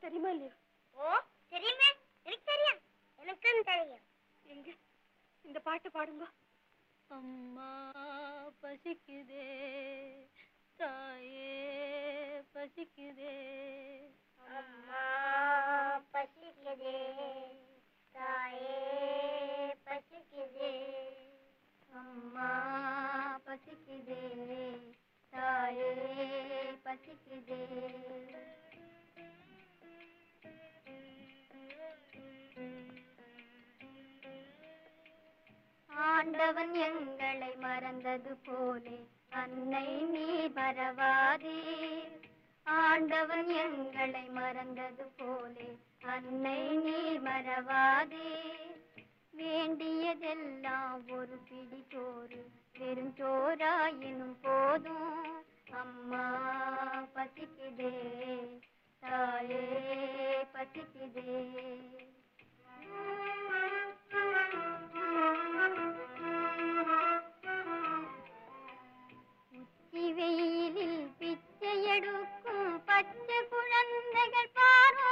தெரியுமா இல்லையா? ஓ தெரியுமே, எனக்கு தெரியும், எனக்கும் தெரியும். எங்க இந்த பாட்டு பாடுங்க. அம்மா பசிக்குதே, தாயே பசிக்குதே, அம்மா பசிக்குதே, தாயே பசிக்குதே, அம்மா பசிக்குதே, தாயே பசிக்குதே. ஆண்டவன் எங்களை மறந்தது போலே அன்னை நீ மறவாதே. ஆண்டவன் எங்களை மறந்தது போலே அன்னை நீ மறவாதே. வேண்டியதெல்லாம் ஒரு பிடி சோறு, வெறும் சோறாயினும் போதும். அம்மா பசிக்குதே, தாயே பசிக்குதே. உச்சி வெயிலில் பிச்சை எடுக்கும் பச்சை குழந்தைகள் பாரோ.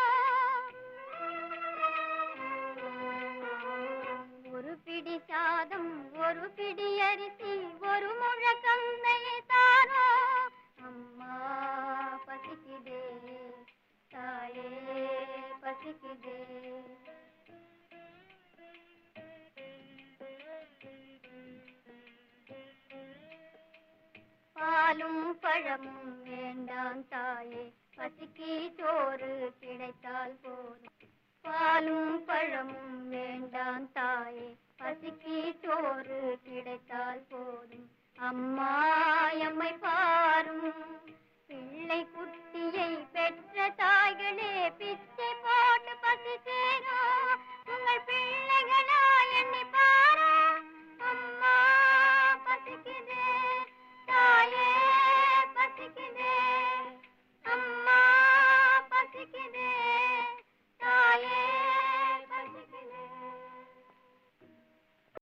ஒரு பிடி சாதம், ஒரு பிடி அரிசி, ஒரு முழ கந்தையை தாரோ. அம்மா பசிக்குதே, தாயே பசிக்குதே. பாலும் பழமும் வேண்டாம் தாயே, பசிக்கு சோறு கிடைத்தால் போதும். பாலும் பழமும் வேண்டாம் தாயே, பசிக்கு சோறு கிடைத்தால் போதும். அம்மா